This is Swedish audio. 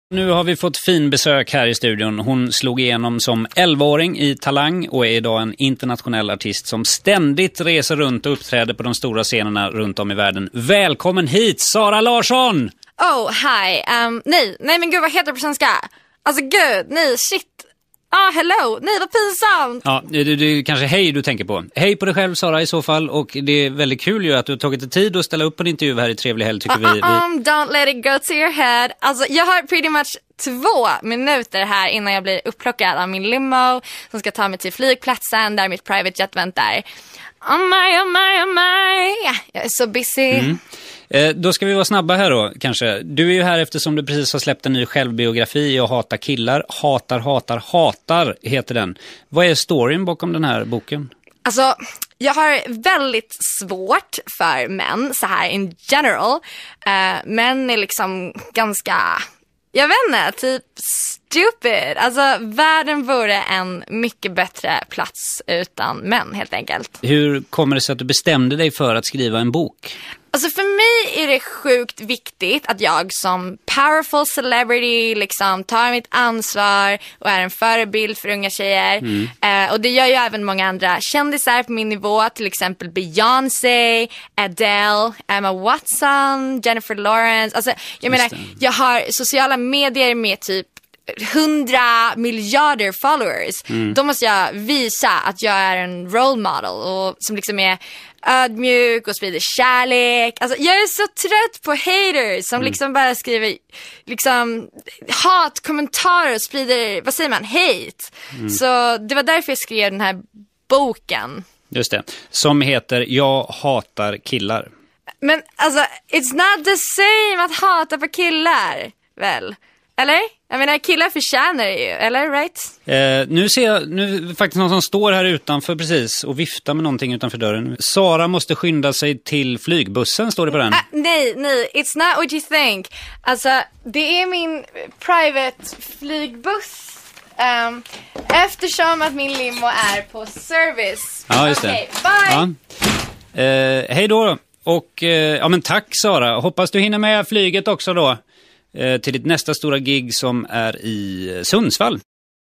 Nu har vi fått fin besök här i studion. Hon slog igenom som 11-åring i Talang och är idag en internationell artist som ständigt reser runt och uppträder på de stora scenerna runt om i världen. Välkommen hit, Sara Larsson! Oh, hi. Nej men gud, vad heter det på svenska? Alltså gud, nej, shit. Hello. Nej, vad pinsamt. Ja, det kanske hej du tänker på. Hej på dig själv, Sara, i så fall. Och det är väldigt kul ju att du har tagit dig tid att ställa upp på en intervju här i Trevlig helg, tycker vi. Don't let it go to your head. Alltså, jag har pretty much 2 minuter här innan jag blir upplockad av min limo som ska ta mig till flygplatsen där mitt private jet väntar. Oh my. Jag är så busy. Då ska vi vara snabba här då, kanske. Du är ju här eftersom du precis har släppt en ny självbiografi och hatar killar. Hatar heter den. Vad är storyn bakom den här boken? Alltså, jag har väldigt svårt för män så här in general. Män är liksom ganska, jag vet inte, typ stupid. Alltså, världen vore en mycket bättre plats utan män, helt enkelt. Hur kommer det sig att du bestämde dig för att skriva en bok? Alltså, för mig är det sjukt viktigt att jag som powerful celebrity liksom tar mitt ansvar och är en förebild för unga tjejer. Och det gör ju även många andra kändisar på min nivå, till exempel Beyoncé, Adele, Emma Watson, Jennifer Lawrence. Alltså, jag menar, jag har sociala medier med typ 100 miljarder followers. Då måste jag visa att jag är en role model och som liksom är ödmjuk och sprider kärlek. Alltså, jag är så trött på haters som liksom bara skriver liksom hatkommentarer och sprider, vad säger man, hate. Så det var därför jag skrev den här boken. Just det, som heter Jag hatar killar. Men alltså, it's not the same att hata på killar, väl? Eller? Jag menar, killar förtjänar det ju, eller right? Nu ser jag nu faktiskt någon som står här utanför precis och viftar med någonting utanför dörren. Sara måste skynda sig till flygbussen, står det på den. Nej, it's not what you think. Alltså, det är min private flygbuss. Eftersom att min limo är på service. Ja, just det. Okej, bye! Ja. Hej då. Och ja, men tack Sara. Hoppas du hinner med flyget också då. Till ditt nästa stora gig som är i Sundsvall.